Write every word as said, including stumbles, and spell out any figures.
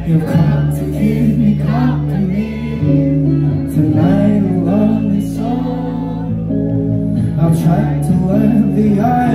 You've come to keep me company tonight, a lonely soul. I've tried to let the eye